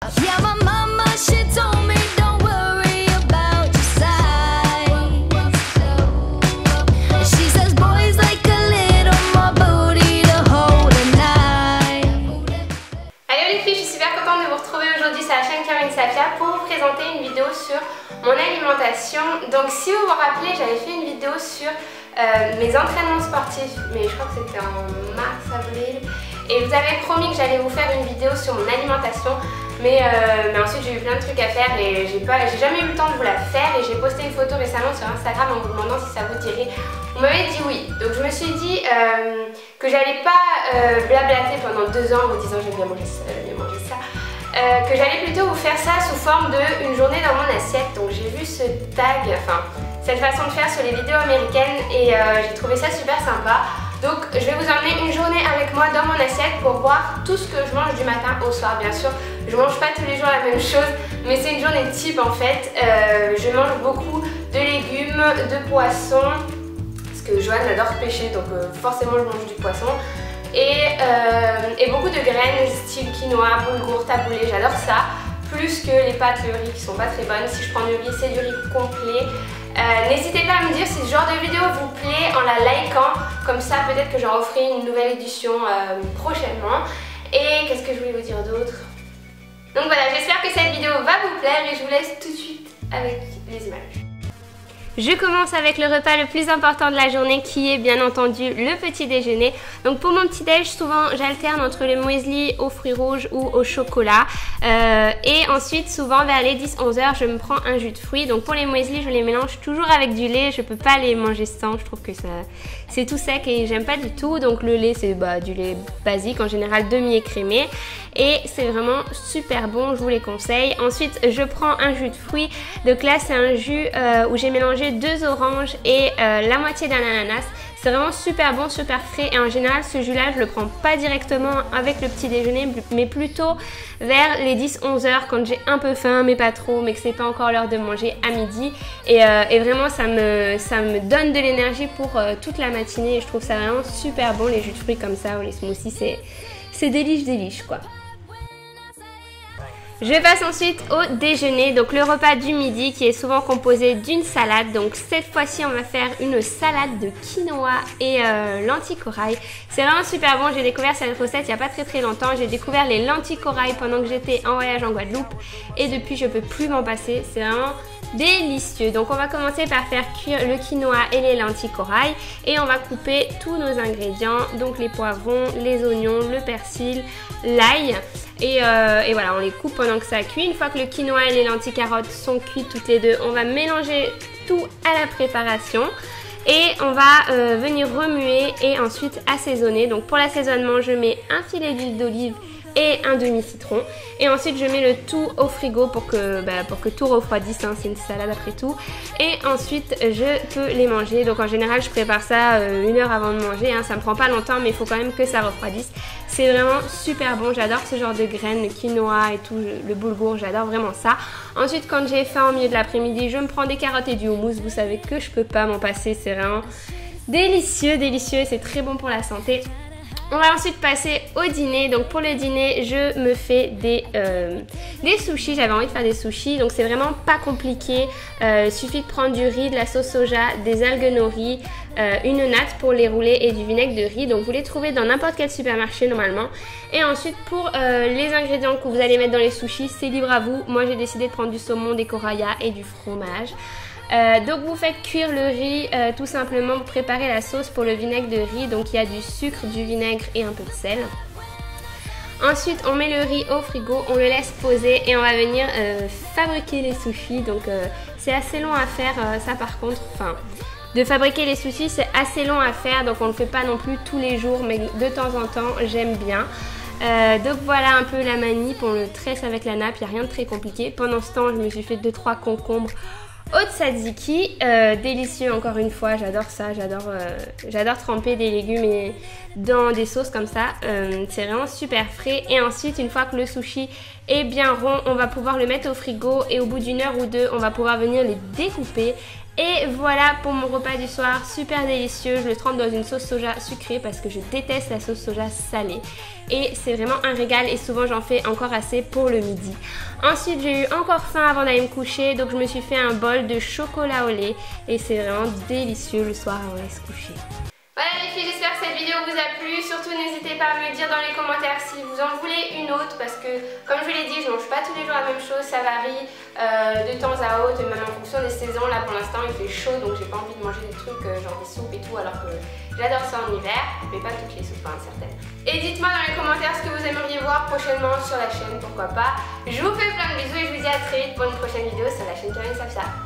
Yeah, my mama, she told me don't worry about your size. She says boys like a little more booty to hold a knife. Allez les filles, je suis super contente de vous retrouver aujourd'hui sur la chaîne Karine Safia pour vous présenter une vidéo sur mon alimentation. Donc si vous vous rappelez, j'avais fait une vidéo sur mes entraînements sportifs, mais je crois que c'était en mars-avril. Et je vous avais promis que j'allais vous faire une vidéo sur mon alimentation, mais ensuite j'ai eu plein de trucs à faire et j'ai jamais eu le temps de vous la faire. Et j'ai posté une photo récemment sur Instagram en vous demandant si ça vous dirait. Vous m'avez dit oui, donc je me suis dit que j'allais pas blablater pendant 2 ans en vous disant j'ai bien mangé ça, j'ai bien mangé ça. Que j'allais plutôt vous faire ça sous forme d'une journée dans mon assiette. Donc j'ai vu ce tag, enfin cette façon de faire sur les vidéos américaines et j'ai trouvé ça super sympa. Donc je vais vous emmener une journée avec moi dans mon assiette pour voir tout ce que je mange du matin au soir. Bien sûr, je mange pas tous les jours la même chose, mais c'est une journée type en fait. Je mange beaucoup de légumes, de poissons, parce que Joanne adore pêcher, donc forcément je mange du poisson. Et beaucoup de graines style quinoa, boulgour, taboulé, j'adore ça. Plus que les pâtes, le riz qui sont pas très bonnes. Si je prends du riz, c'est du riz complet. N'hésitez pas à me dire si ce genre de vidéo vous plaît en la likant, comme ça peut-être que j'en referai une nouvelle édition prochainement. Et qu'est-ce que je voulais vous dire d'autre? Donc voilà, j'espère que cette vidéo va vous plaire et je vous laisse tout de suite avec les images. Je commence avec le repas le plus important de la journée qui est bien entendu le petit déjeuner. Donc pour mon petit déj, souvent j'alterne entre le muesli aux fruits rouges ou au chocolat. Et ensuite souvent vers les 10-11 heures je me prends un jus de fruits. Donc pour les muesli je les mélange toujours avec du lait. Je peux pas les manger sans, je trouve que c'est tout sec et j'aime pas du tout. Donc le lait c'est du lait basique, en général demi-écrémé. Et c'est vraiment super bon, je vous les conseille. Ensuite je prends un jus de fruits. Donc là c'est un jus où j'ai mélangé 2 oranges et la moitié d'un ananas. C'est vraiment super bon, super frais et en général ce jus là je le prends pas directement avec le petit déjeuner mais plutôt vers les 10-11 heures quand j'ai un peu faim mais pas trop, mais que c'est pas encore l'heure de manger à midi et vraiment ça me donne de l'énergie pour toute la matinée et je trouve ça vraiment super bon les jus de fruits comme ça ou les smoothies, c'est déliche quoi. Je passe ensuite au déjeuner, donc le repas du midi qui est souvent composé d'une salade. Donc cette fois-ci on va faire une salade de quinoa et lentilles corail. C'est vraiment super bon, j'ai découvert cette recette il n'y a pas très longtemps. J'ai découvert les lentilles corail pendant que j'étais en voyage en Guadeloupe et depuis je peux plus m'en passer, c'est vraiment délicieux. Donc on va commencer par faire cuire le quinoa et les lentilles corail et on va couper tous nos ingrédients, donc les poivrons, les oignons, le persil, l'ail et voilà, on les coupe pendant que ça cuit. Une fois que le quinoa et les lentilles carottes sont cuites toutes les deux, on va mélanger tout à la préparation et on va venir remuer et ensuite assaisonner. Donc pour l'assaisonnement je mets un filet d'huile d'olive et un demi-citron et ensuite je mets le tout au frigo pour que tout refroidisse, hein, c'est une salade après tout et ensuite je peux les manger. Donc en général je prépare ça 1 heure avant de manger, hein. Ça me prend pas longtemps mais il faut quand même que ça refroidisse. C'est vraiment super bon, j'adore ce genre de graines, le quinoa et tout, le boulgour, j'adore vraiment ça. Ensuite quand j'ai faim au milieu de l'après-midi je me prends des carottes et du houmous, vous savez que je peux pas m'en passer, c'est vraiment délicieux et c'est très bon pour la santé. On va ensuite passer au dîner. Donc pour le dîner je me fais des sushis. J'avais envie de faire des sushis, donc c'est vraiment pas compliqué. Suffit de prendre du riz, de la sauce soja, des algues nori, une natte pour les rouler et du vinaigre de riz. Donc vous les trouvez dans n'importe quel supermarché normalement. Et ensuite pour les ingrédients que vous allez mettre dans les sushis, c'est libre à vous. Moi j'ai décidé de prendre du saumon, des corallas et du fromage. Donc vous faites cuire le riz, tout simplement vous préparez la sauce pour le vinaigre de riz. Donc il y a du sucre, du vinaigre et un peu de sel. Ensuite on met le riz au frigo, on le laisse poser et on va venir fabriquer les sushis. Donc c'est assez long à faire ça par contre, de fabriquer les sushis c'est assez long à faire, donc on ne le fait pas non plus tous les jours mais de temps en temps j'aime bien. Donc voilà un peu la manip, on le tresse avec la nappe, il n'y a rien de très compliqué. Pendant ce temps je me suis fait 2-3 concombres au tzatziki, délicieux encore une fois, j'adore ça, j'adore tremper des légumes dans des sauces comme ça, c'est vraiment super frais. Et ensuite une fois que le sushi est bien rond, on va pouvoir le mettre au frigo et au bout d'1 heure ou 2 on va pouvoir venir les découper Et voilà pour mon repas du soir, super délicieux. Je le trempe dans une sauce soja sucrée parce que je déteste la sauce soja salée. Et c'est vraiment un régal et souvent j'en fais encore assez pour le midi. Ensuite j'ai eu encore faim avant d'aller me coucher, donc je me suis fait un bol de chocolat au lait. Et c'est vraiment délicieux le soir avant d'aller se coucher. Voilà les filles, j'espère que cette vidéo vous a plu. Surtout n'hésitez pas à me le dire dans les commentaires si vous en voulez une autre, parce que comme je vous l'ai dit, je mange pas tous les jours la même chose, ça varie de temps à autre, même en fonction des saisons. Là pour l'instant il fait chaud, donc j'ai pas envie de manger des trucs genre des soupes et tout, alors que j'adore ça en hiver, mais pas toutes les soupes, hein, certaines. Et dites-moi dans les commentaires ce que vous aimeriez voir prochainement sur la chaîne, pourquoi pas. Je vous fais plein de bisous et je vous dis à très vite pour une prochaine vidéo sur la chaîne Karine Safia.